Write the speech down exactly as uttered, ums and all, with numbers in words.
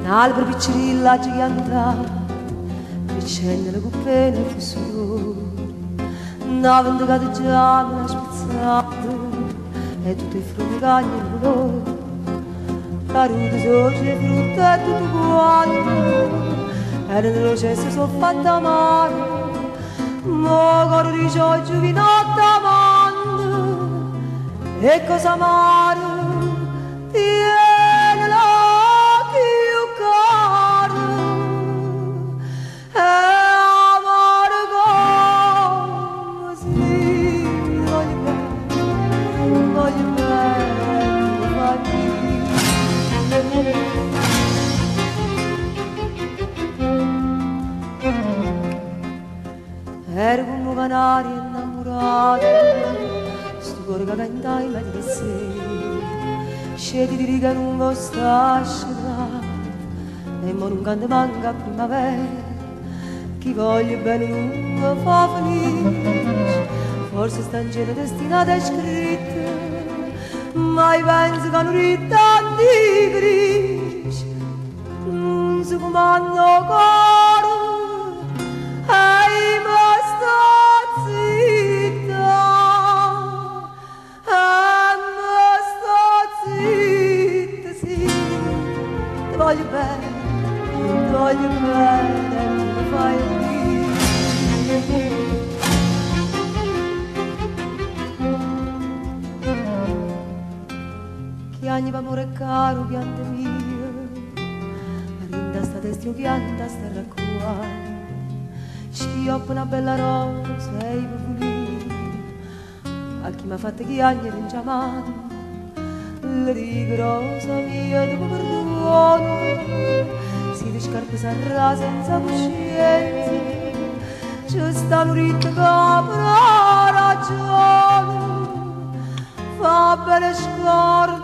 albero piccirilla giganta, crescendo le cuppe nel fessore, una vendicata già me la spizzata, e tutti i frutti cagnano il colore, la ruta sorge frutta e tutto quanto, e nello cesso sono fatta male, mo coro di gioia giovinotta amando, e cosa amare, tienila più caro, e amare come si voglio bene, voglio bene, ero come un canario innamorato, sto cuore che canta in mezzo a sé, scegli di riga lungo sta scelata, e mo non canta manca a primavera, chi voglia bene non mi fa felice, forse sta in cielo destinata e scritta, ma io penso che non ritanti grigi, non si comanda coro, e ma sta zitta, e ma sta zitta, sì, ti voglio bene, ti voglio bene, non mi fai dire. Chi anni d'amore caro, piante mie, rinda sta testio pianta sta raccogliendo, schioppa una bella rosa e i pulire, a chi mi ha fatto chi anni non chiamato, le dico rosa mia dopo perdono, si di scarpe sarà senza coscienza, c'è sta l'urita che apre ragione, fa bene scorda